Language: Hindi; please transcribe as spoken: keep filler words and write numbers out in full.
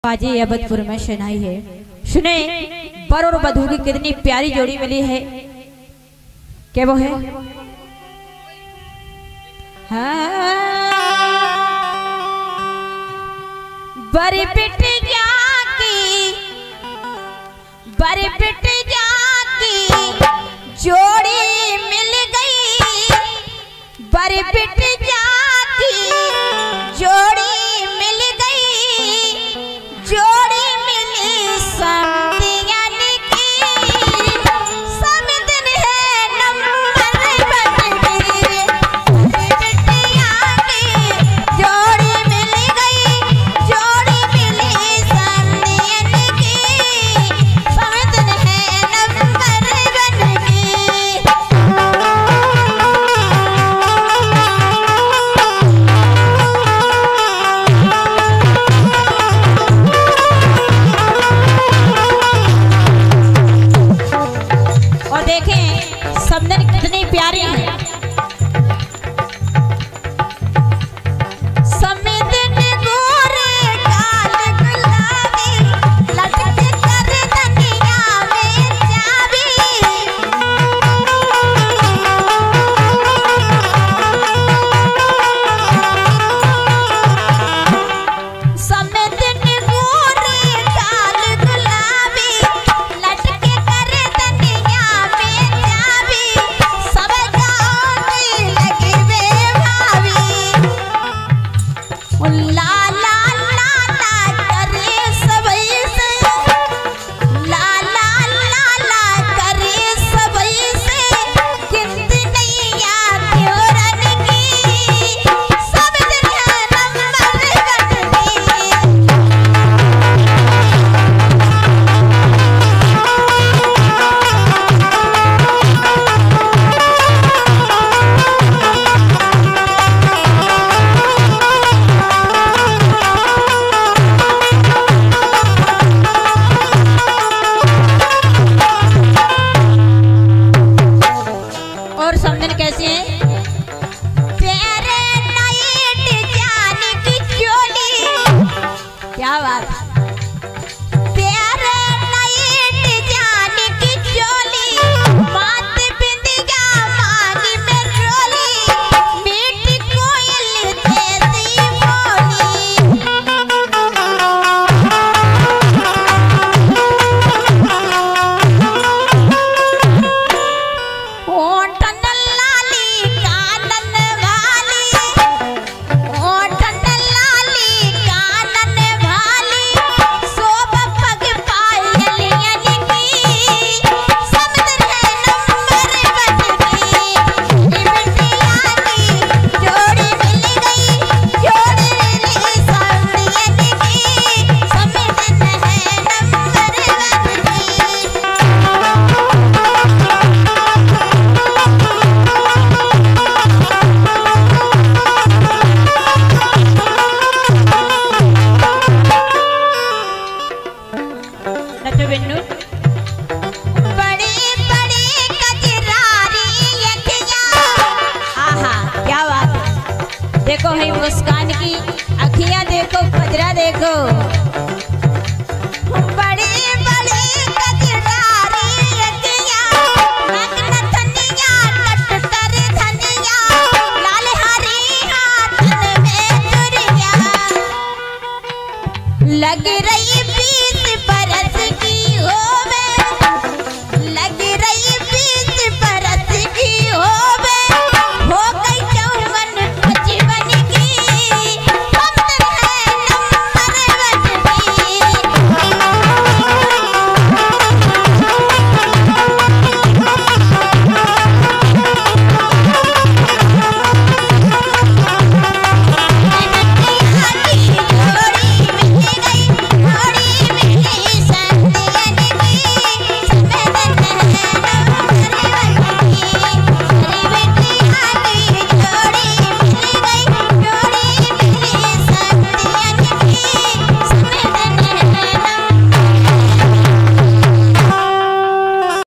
बाजी अबदपुर में शनाई है। सुने बर और बधू की कितनी प्यारी जोड़ी मिली है। क्या वो है? हाँ बड़ी बिटिया की बड़ी बिटिया की जोड़ी मिल गई। बड़ी बिटिया की जोड़ी मिल गई। जोड़ी मिली समदियन की सब दिन है नंबर बन गई। बिटिया की जोड़ी मिल गई। जोड़ी मिली समदियन की सब दिन है नंबर बन गई। और देखें समदन कितनी प्यारी है। समदन गोरे गाल गुलाबी लटके कर दनिया में चाबी। समदन गोरे गाल गुलाबी लटके कर दनिया में चाबी। सब गाँव में लगी वे भाभी। ओ ला ला ला ला करे सबई से। ला ला ला ला करे सबई से। गिनती नहीं आती औरन की सब दिन है नंबर बन गई। और समदन कैसी है? प्यारे नाइट जान की चोली। क्या बात। प्यारे नाइट जान की चोली। मात बिंदिया मांगी में रोली। मीठी कोयल जैसी बोली। ओठन लाली कानन वाली। ओठन लाली कानन वाली। शोभ पग पायलियन की सब दिन है नंबर बन गई। बिटिया की जोड़ी मिल गई। जोड़ी मिली समदियन की सब दिन है नंबर बन गई। नचो बिन्नू। बड़ी बड़ी कजरारी अखियाँ। आहा क्या बात है। देखो है मुस्कान की अखियाँ देखो कजरा देखो। बड़ी बड़ी कजरारी अखियाँ। नग्न धनिया कट कर धनिया। लाल हरी हाथन में चुरिया। लग रही बीस बरस